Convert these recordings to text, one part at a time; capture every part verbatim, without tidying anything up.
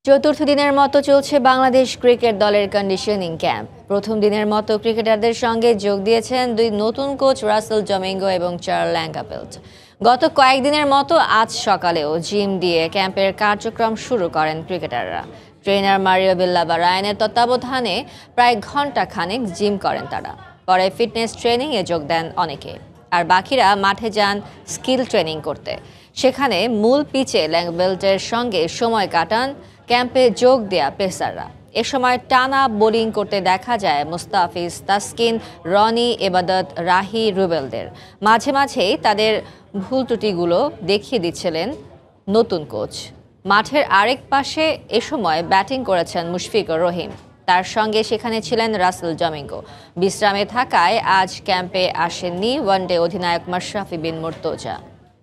চতুর্থ দিনের মতো চলছে বাংলাদেশ ক্রিকেট দলের কন্ডিশনিং ক্যাম্প। প্রথম দিনের মতো ক্রিকেটারদের সঙ্গে যোগ দিয়েছেন দুই নতুন কোচ রাসেল ডমিঙ্গো এবং চার্ল ল্যাঙ্গাফেল্ড। গত কয়েকদিনের মতো আজ সকালেও জিম দিয়ে ক্যাম্পের কার্যক্রম শুরু করেন ক্রিকেটাররা। ট্রেনার মারিও ভিল্লাবারায়নের তত্ত্বাবধানে প্রায় ঘণ্টা খানেক জিম করেন তারা। পরে ফিটনেস ট্রেনিংয়ে যোগ দেন অনেকে, আর বাকিরা মাঠে যান স্কিল ট্রেনিং করতে। সেখানে মূল পিচে ল্যাঙ্গাফেল্ডের সঙ্গে সময় কাটান ক্যাম্পে যোগ দেয়া পেসাররা। এ সময় টানা বোলিং করতে দেখা যায় মুস্তাফিজ, তাসকিন, রনি, এবাদত, রাহি, রুবেলদের। মাঝে মাঝেই তাদের ভুল ত্রুটিগুলো দেখিয়ে দিচ্ছিলেন নতুন কোচ। মাঠের আরেক পাশে এ সময় ব্যাটিং করেছেন মুশফিকুর রহিম, তার সঙ্গে সেখানে ছিলেন রাসেল ডমিঙ্গো। বিশ্রামে থাকায় আজ ক্যাম্পে আসেননি ওয়ানডে অধিনায়ক মাশরাফি বিন মুর্তজা।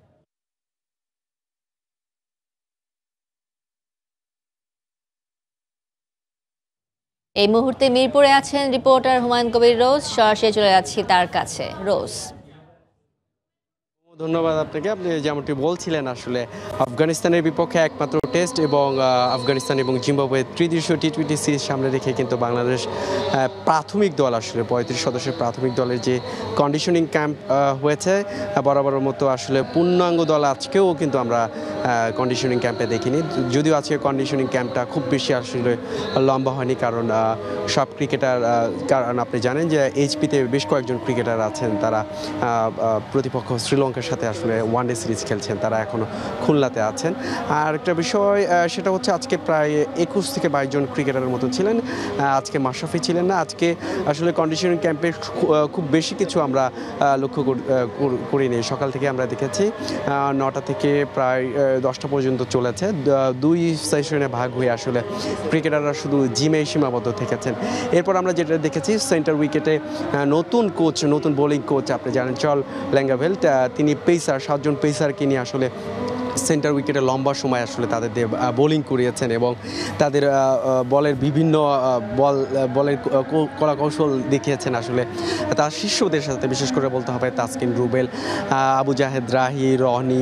এই মুহূর্তে মিরপুরে আছেন রিপোর্টার হুমায়ুন কবির রোজ। সরাসরি চলে যাচ্ছি তার কাছে। রোজ, ধন্যবাদ আপনাকে। আপনি যেমনটি বলছিলেন, আসলে আফগানিস্তানের বিপক্ষে একমাত্র টেস্ট এবং আফগানিস্তান এবং জিম্বাবুয়ে ত্রিদেশীয় টি টোয়েন্টি সিরিজ সামনে রেখে কিন্তু বাংলাদেশ প্রাথমিক দল, আসলে পঁয়ত্রিশ সদস্যের প্রাথমিক দলের যে কন্ডিশনিং ক্যাম্প হয়েছে বরাবরের মতো আসলে পূর্ণাঙ্গ দল আজকেও কিন্তু আমরা কন্ডিশনিং ক্যাম্পে দেখিনি। যদিও আজকে কন্ডিশনিং ক্যাম্পটা খুব বেশি আসলে লম্বা হয়নি, কারণ সব ক্রিকেটার, কারণ আপনি জানেন যে এইচপিতে বেশ কয়েকজন ক্রিকেটার আছেন, তারা প্রতিপক্ষ শ্রীলঙ্কার সাথে আসলে ওয়ানডে সিরিজ খেলছেন, তারা এখনও খুলনাতে আছেন। আর একটা বিষয় সেটা হচ্ছে আজকে প্রায় একুশ থেকে বাইশ জন ক্রিকেটারের মতো ছিলেন। আজকে মাশরাফি ছিলেন না। আজকে আসলে কন্ডিশনিং ক্যাম্পে খুব বেশি কিছু আমরা লক্ষ্য করিনি। সকাল থেকে আমরা দেখেছি নটা থেকে প্রায় দশটা পর্যন্ত চলেছে। দুই সেশনে ভাগ হয়ে আসলে ক্রিকেটাররা শুধু জিমে সীমাবদ্ধ থেকেছেন। এরপর আমরা যেটা দেখেছি, সেন্টার উইকেটে নতুন কোচ, নতুন বোলিং কোচ, আপনি জানেন চার্ল ল্যাঙ্গাফেল্ড, তিনি পেসার, সাতজন পেসারকে নিয়ে আসলে সেন্টার উইকেটে লম্বা সময় আসলে তাদের দিয়ে বোলিং করিয়েছেন এবং তাদের বলের বিভিন্ন বল বলের কলা কৌশল দেখিয়েছেন আসলে তার শিষ্যদের সাথে। বিশেষ করে বলতে হবে তাসকিন, রুবেল, আবু জাহেদ, রাহি, রনি,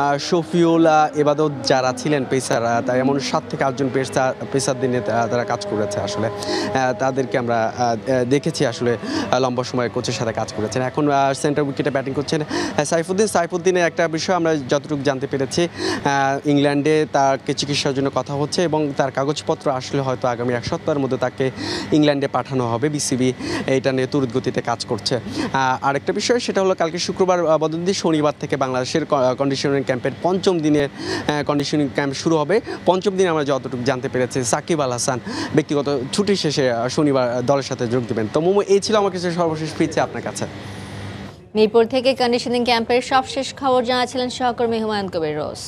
শফিউল, এবাদত যারা ছিলেন পেসার, তাই এমন সাত থেকে আটজন পেসার পেসার দিনে তারা কাজ করেছে। আসলে তাদেরকে আমরা দেখেছি আসলে লম্বা সময় কোচের সাথে কাজ করেছেন। এখন সেন্টার উইকেটে ব্যাটিং করছেন সাইফুদ্দিন। সাইফুদ্দিনের একটা বিষয় আমরা যতটুকু জানতে পেরেছি, ইংল্যান্ডে তাকে চিকিৎসার জন্য কথা হচ্ছে এবং তার কাগজপত্র আসলে হয়তো আগামী এক সপ্তাহের মধ্যে তাকে ইংল্যান্ডে পাঠানো হবে। বিসিবি এইটা নিয়ে তড়িৎ গতিতে কাজ করছে। আরেকটা বিষয় সেটা হলো কালকে শুক্রবার বদলি শনিবার থেকে বাংলাদেশের কন্ডিশনিং ক্যাম্পের পঞ্চম দিনের কন্ডিশনিং ক্যাম্প শুরু হবে। পঞ্চম দিনে আমরা যতটুকু জানতে পেরেছি সাকিব আল হাসান ব্যক্তিগত ছুটি শেষে শনিবার দলের সাথে যোগ দেবেন। তো মোমো, এই ছিল আমার কাছে সর্বশেষ ফিরছে আপনার কাছে। মিরপুর থেকে কন্ডিশনিং ক্যাম্পের সবশেষ খবর জানাচ্ছিলেন সহকর্মী হুমায়ুন কবির রোজ।